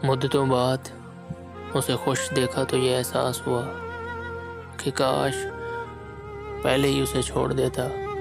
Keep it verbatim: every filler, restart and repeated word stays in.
मुद्दतों बाद उसे खुश देखा तो ये एहसास हुआ कि काश पहले ही उसे छोड़ देता।